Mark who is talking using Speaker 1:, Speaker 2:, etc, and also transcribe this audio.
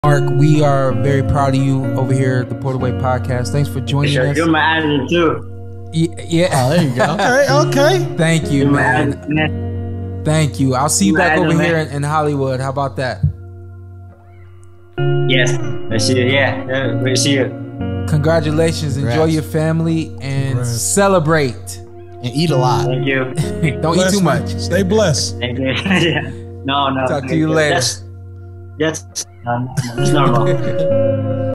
Speaker 1: Mark, we are very proud of you over here at the Port Away Podcast. Thanks for joining us.
Speaker 2: You're my admin too.
Speaker 1: Yeah.
Speaker 3: Oh, there you go.
Speaker 4: Okay.
Speaker 1: Thank you,
Speaker 2: You're
Speaker 1: man. Thank you. I'll see you back over here in Hollywood. How about that?
Speaker 2: Yes. I see you. Yeah. We'll see you.
Speaker 1: Congratulations. Enjoy your family and celebrate.
Speaker 3: And eat a lot.
Speaker 2: Thank you.
Speaker 1: Don't eat too much.
Speaker 4: Stay blessed.
Speaker 2: Thank you. Yeah. No.
Speaker 1: Talk to you later.
Speaker 2: That's normal.